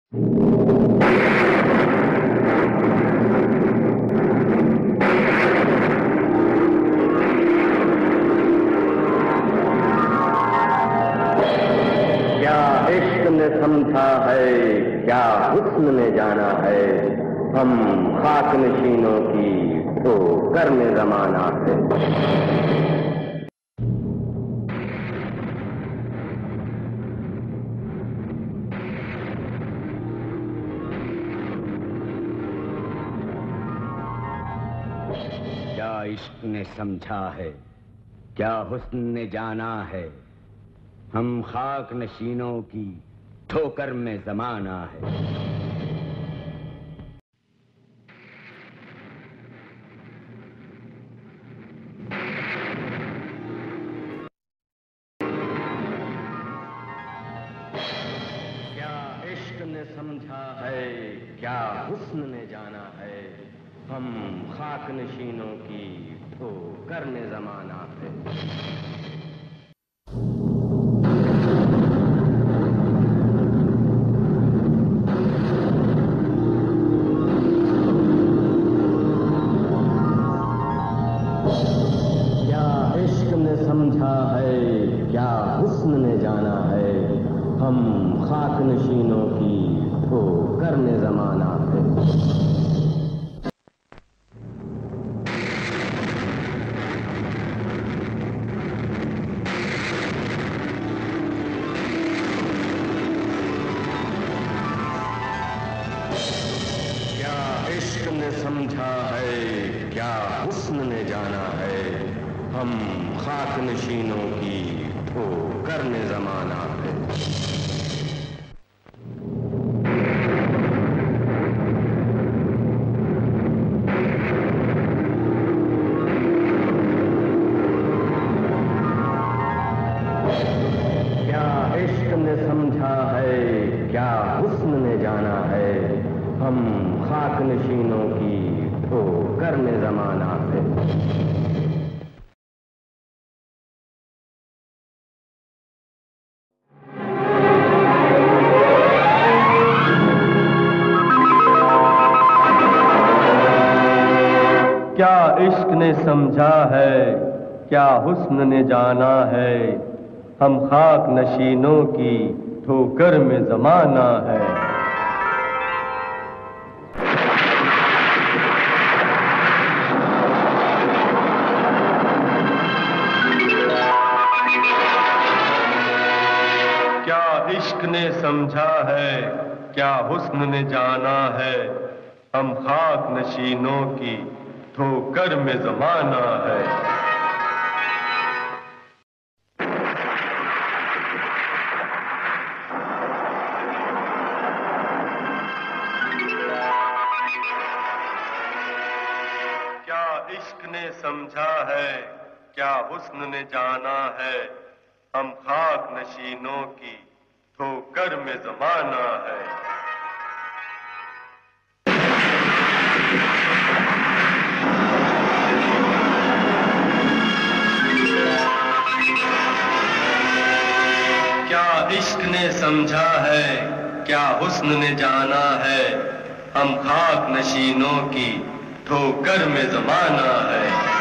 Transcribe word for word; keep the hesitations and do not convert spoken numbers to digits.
समझा है क्या हुस्न ने जाना है, हम खाक नशीनों की ठोकर में जमाना है। क्या इश्क ने समझा है, क्या हुस्न ने जाना है, हम खाक नशीनों की ठोकर में जमाना है। क्या इश्क ने समझा है, क्या हुस्न ने जाना है, हम खाक नशीनों की ठोकर में जमाना है। समझा है क्या हुस्न ने जाना है, हम खाक नशीनों की ठोकर में जमाना है। क्या इश्क ने समझा है, क्या हुस्न ने जाना है, हम खाक नशीनों की ठोकर में जमाना है। क्या इश्क ने समझा है, क्या हुस्न ने जाना है, हम खाक नशीनों की ठोकर में जमाना है। क्या इश्क ने समझा है, क्या हुस्न ने जाना है, हम खाक नशीनों की ठोकर में जमाना है। क्या इश्क ने समझा है, क्या हुस्न ने जाना है, हम खाक नशीनों की ठोकर में जमाना है। क्या इश्क ने समझा है, क्या हुस्न ने जाना है, हम खाक नशीनों की ठोकर में जमाना है। इश्क ने समझा है, क्या हुस्न ने जाना है, हम खाक नशीनों की ठोकर में जमाना है।